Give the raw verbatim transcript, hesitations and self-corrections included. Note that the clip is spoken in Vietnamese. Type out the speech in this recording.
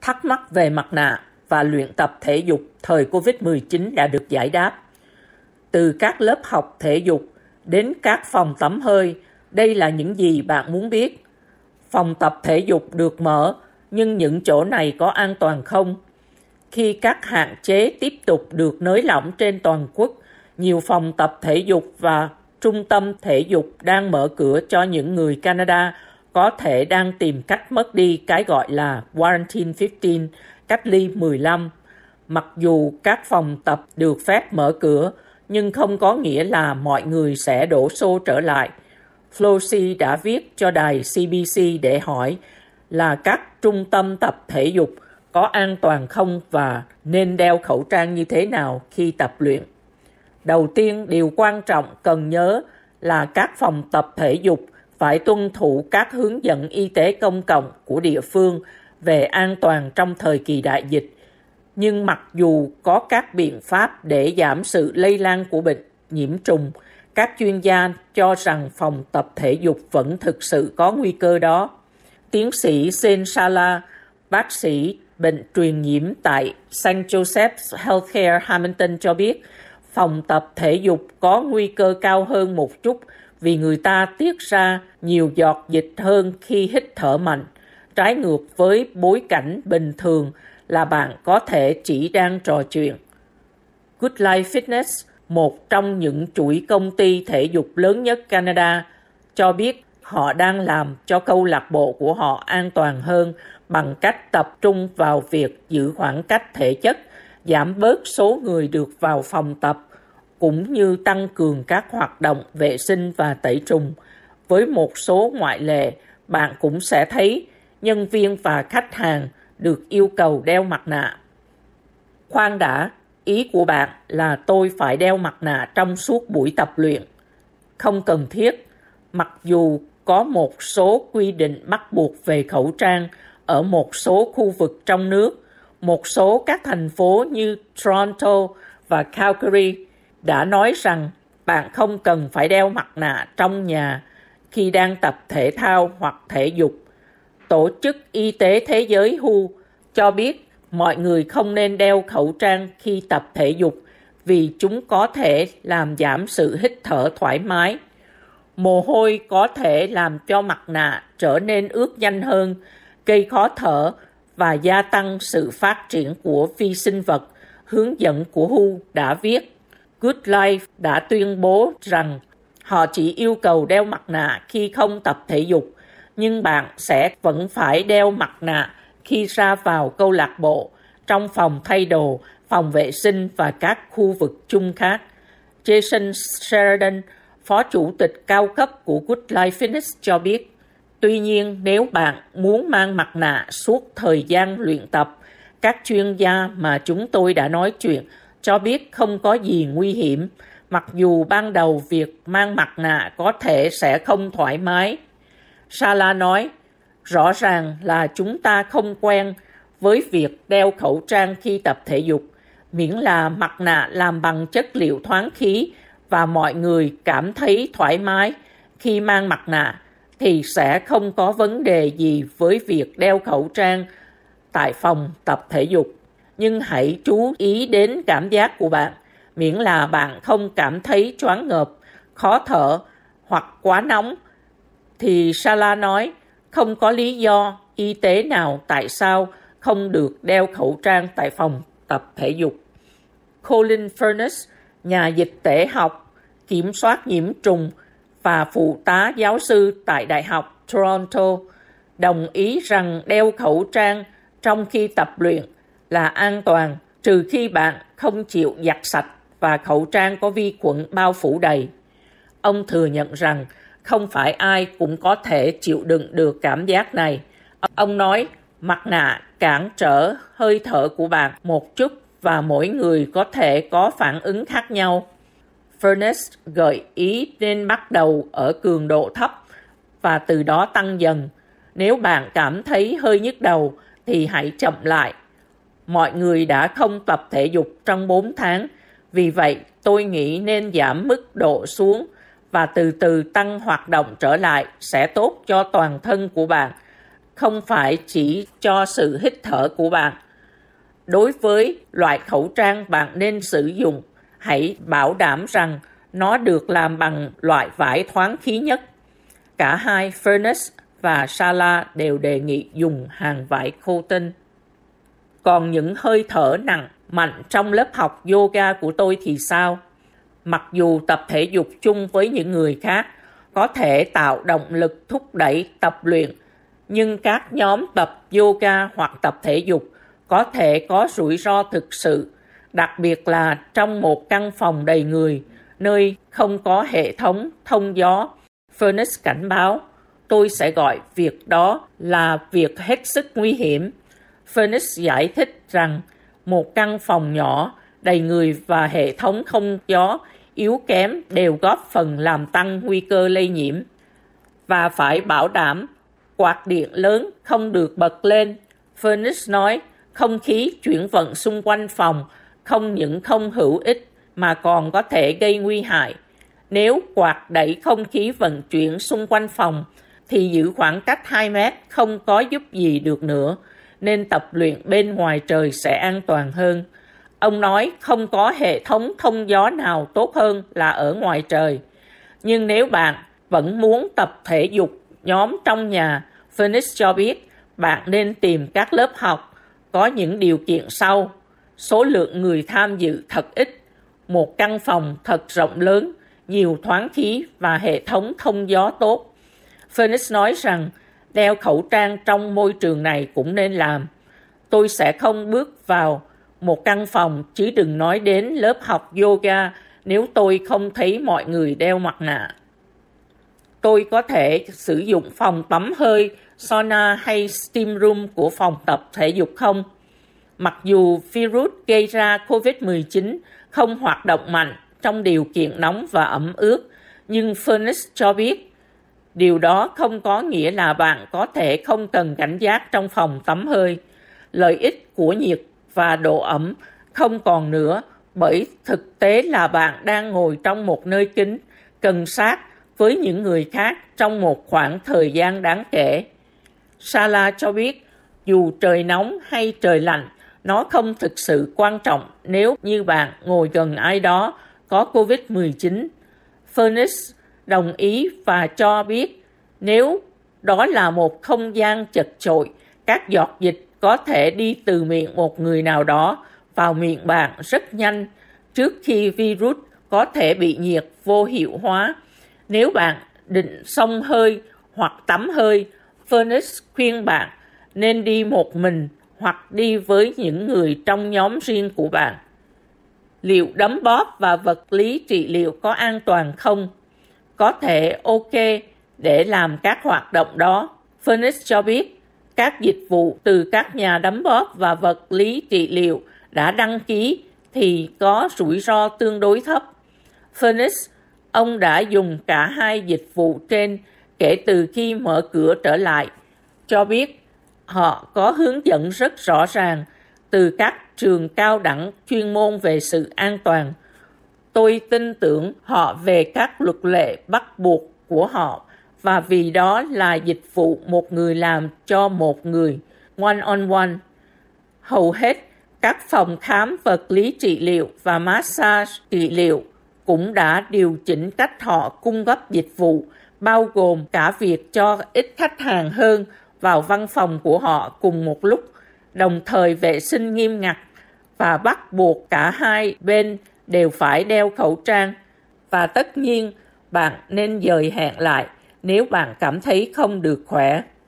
Thắc mắc về mặt nạ và luyện tập thể dục thời covid mười chín đã được giải đáp. Từ các lớp học thể dục đến các phòng tắm hơi, đây là những gì bạn muốn biết. Phòng tập thể dục được mở, nhưng những chỗ này có an toàn không? Khi các hạn chế tiếp tục được nới lỏng trên toàn quốc, nhiều phòng tập thể dục và trung tâm thể dục đang mở cửa cho những người Canada có thể đang tìm cách mất đi cái gọi là Quarantine mười lăm, cách ly mười lăm. Mặc dù các phòng tập được phép mở cửa, nhưng không có nghĩa là mọi người sẽ đổ xô trở lại. Flosi đã viết cho đài xê bê xê để hỏi là các trung tâm tập thể dục có an toàn không và nên đeo khẩu trang như thế nào khi tập luyện. Đầu tiên, điều quan trọng cần nhớ là các phòng tập thể dục phải tuân thủ các hướng dẫn y tế công cộng của địa phương về an toàn trong thời kỳ đại dịch. Nhưng mặc dù có các biện pháp để giảm sự lây lan của bệnh nhiễm trùng, các chuyên gia cho rằng phòng tập thể dục vẫn thực sự có nguy cơ đó. Tiến sĩ Sen Sala, bác sĩ bệnh truyền nhiễm tại Saint Joseph's Healthcare Hamilton cho biết, phòng tập thể dục có nguy cơ cao hơn một chút vì người ta tiết ra nhiều giọt dịch hơn khi hít thở mạnh, trái ngược với bối cảnh bình thường là bạn có thể chỉ đang trò chuyện. Good Life Fitness, một trong những chuỗi công ty thể dục lớn nhất Canada, cho biết họ đang làm cho câu lạc bộ của họ an toàn hơn bằng cách tập trung vào việc giữ khoảng cách thể chất, giảm bớt số người được vào phòng tập, cũng như tăng cường các hoạt động vệ sinh và tẩy trùng. Với một số ngoại lệ, bạn cũng sẽ thấy nhân viên và khách hàng được yêu cầu đeo mặt nạ. Khoan đã, ý của bạn là tôi phải đeo mặt nạ trong suốt buổi tập luyện. Không cần thiết, mặc dù có một số quy định bắt buộc về khẩu trang ở một số khu vực trong nước. Một số các thành phố như Toronto và Calgary đã nói rằng bạn không cần phải đeo mặt nạ trong nhà khi đang tập thể thao hoặc thể dục. Tổ chức Y tế Thế giới W H O cho biết mọi người không nên đeo khẩu trang khi tập thể dục vì chúng có thể làm giảm sự hít thở thoải mái. Mồ hôi có thể làm cho mặt nạ trở nên ướt nhanh hơn, gây khó thở và gia tăng sự phát triển của vi sinh vật, hướng dẫn của W H O đã viết. Good Life đã tuyên bố rằng họ chỉ yêu cầu đeo mặt nạ khi không tập thể dục, nhưng bạn sẽ vẫn phải đeo mặt nạ khi ra vào câu lạc bộ, trong phòng thay đồ, phòng vệ sinh và các khu vực chung khác. Jason Sheridan, phó chủ tịch cao cấp của Good Life Fitness cho biết, tuy nhiên nếu bạn muốn mang mặt nạ suốt thời gian luyện tập, các chuyên gia mà chúng tôi đã nói chuyện cho biết không có gì nguy hiểm, mặc dù ban đầu việc mang mặt nạ có thể sẽ không thoải mái. Sala nói, rõ ràng là chúng ta không quen với việc đeo khẩu trang khi tập thể dục, miễn là mặt nạ làm bằng chất liệu thoáng khí và mọi người cảm thấy thoải mái khi mang mặt nạ, thì sẽ không có vấn đề gì với việc đeo khẩu trang tại phòng tập thể dục. Nhưng hãy chú ý đến cảm giác của bạn, miễn là bạn không cảm thấy choáng ngợp, khó thở hoặc quá nóng, thì Sala nói không có lý do y tế nào tại sao không được đeo khẩu trang tại phòng tập thể dục. Colin Furness, nhà dịch tễ học, kiểm soát nhiễm trùng và phụ tá giáo sư tại Đại học Toronto, đồng ý rằng đeo khẩu trang trong khi tập luyện là an toàn, trừ khi bạn không chịu giặt sạch và khẩu trang có vi khuẩn bao phủ đầy. Ông thừa nhận rằng không phải ai cũng có thể chịu đựng được cảm giác này. Ông nói, mặt nạ cản trở hơi thở của bạn một chút và mỗi người có thể có phản ứng khác nhau. Furness gợi ý nên bắt đầu ở cường độ thấp và từ đó tăng dần. Nếu bạn cảm thấy hơi nhức đầu thì hãy chậm lại. Mọi người đã không tập thể dục trong bốn tháng, vì vậy tôi nghĩ nên giảm mức độ xuống và từ từ tăng hoạt động trở lại sẽ tốt cho toàn thân của bạn. không phải chỉ cho sự hít thở của bạn. Đối với loại khẩu trang bạn nên sử dụng, hãy bảo đảm rằng nó được làm bằng loại vải thoáng khí nhất. Cả hai Furness và Sala đều đề nghị dùng hàng vải cotton. Còn những hơi thở nặng, mạnh trong lớp học yoga của tôi thì sao? Mặc dù tập thể dục chung với những người khác có thể tạo động lực thúc đẩy tập luyện, nhưng các nhóm tập yoga hoặc tập thể dục có thể có rủi ro thực sự, đặc biệt là trong một căn phòng đầy người, nơi không có hệ thống thông gió. Furness cảnh báo, tôi sẽ gọi việc đó là việc hết sức nguy hiểm. Furness giải thích rằng một căn phòng nhỏ, đầy người và hệ thống không gió yếu kém đều góp phần làm tăng nguy cơ lây nhiễm. Và phải bảo đảm quạt điện lớn không được bật lên. Furness nói, không khí chuyển vận xung quanh phòng không những không hữu ích mà còn có thể gây nguy hại. Nếu quạt đẩy không khí vận chuyển xung quanh phòng thì giữ khoảng cách hai mét không có giúp gì được nữa, nên tập luyện bên ngoài trời sẽ an toàn hơn. Ông nói không có hệ thống thông gió nào tốt hơn là ở ngoài trời. Nhưng nếu bạn vẫn muốn tập thể dục nhóm trong nhà, Furness cho biết bạn nên tìm các lớp học có những điều kiện sau. Số lượng người tham dự thật ít, một căn phòng thật rộng lớn, nhiều thoáng khí và hệ thống thông gió tốt. Furness nói rằng đeo khẩu trang trong môi trường này cũng nên làm. Tôi sẽ không bước vào một căn phòng, chứ đừng nói đến lớp học yoga nếu tôi không thấy mọi người đeo mặt nạ. Tôi có thể sử dụng phòng tắm hơi, sauna hay steam room của phòng tập thể dục không? Mặc dù virus gây ra covid mười chín không hoạt động mạnh trong điều kiện nóng và ẩm ướt, nhưng Furness cho biết điều đó không có nghĩa là bạn có thể không cần cảnh giác trong phòng tắm hơi. Lợi ích của nhiệt và độ ẩm không còn nữa, bởi thực tế là bạn đang ngồi trong một nơi kín, gần sát với những người khác trong một khoảng thời gian đáng kể. Sala cho biết dù trời nóng hay trời lạnh, nó không thực sự quan trọng nếu như bạn ngồi gần ai đó có covid mười chín. Furness đồng ý và cho biết nếu đó là một không gian chật chội, các giọt dịch có thể đi từ miệng một người nào đó vào miệng bạn rất nhanh trước khi virus có thể bị nhiệt vô hiệu hóa. Nếu bạn định xông hơi hoặc tắm hơi, Furness khuyên bạn nên đi một mình hoặc đi với những người trong nhóm riêng của bạn. Liệu đấm bóp và vật lý trị liệu có an toàn không? Có thể ok để làm các hoạt động đó. Furness cho biết các dịch vụ từ các nhà đấm bóp và vật lý trị liệu đã đăng ký thì có rủi ro tương đối thấp. Furness, ông đã dùng cả hai dịch vụ trên kể từ khi mở cửa trở lại, cho biết họ có hướng dẫn rất rõ ràng từ các trường cao đẳng chuyên môn về sự an toàn. Tôi tin tưởng họ về các luật lệ bắt buộc của họ, và vì đó là dịch vụ một người làm cho một người, one on one. Hầu hết các phòng khám vật lý trị liệu và massage trị liệu cũng đã điều chỉnh cách họ cung cấp dịch vụ, bao gồm cả việc cho ít khách hàng hơn vào văn phòng của họ cùng một lúc, đồng thời vệ sinh nghiêm ngặt và bắt buộc cả hai bên đều phải đeo khẩu trang. Và tất nhiên, bạn nên dời hẹn lại nếu bạn cảm thấy không được khỏe.